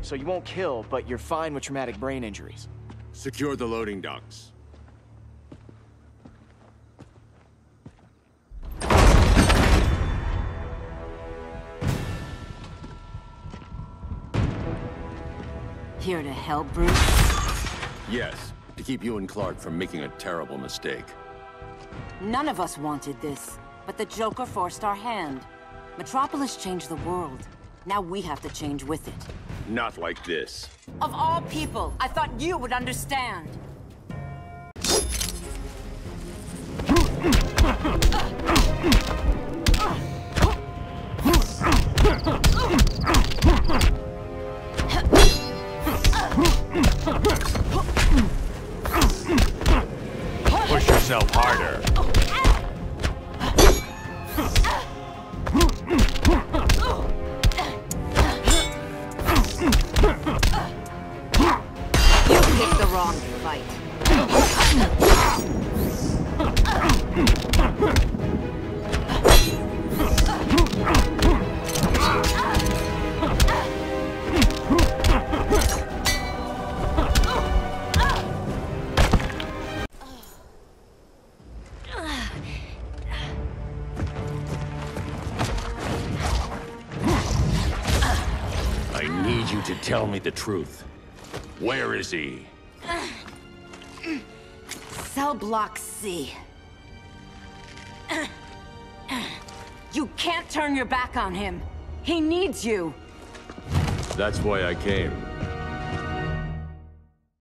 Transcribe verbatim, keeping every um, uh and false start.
so you won't kill, but you're fine with traumatic brain injuries. Secure the loading docks. Here to help, Bruce? Yes, to keep you and Clark from making a terrible mistake. None of us wanted this, but the Joker forced our hand. Metropolis changed the world. Now we have to change with it. Not like this. Of all people, I thought you would understand. Push yourself harder. You picked the wrong fight. I need you to tell me the truth. Where is he? Cell block C. You can't turn your back on him. He needs you. That's why I came.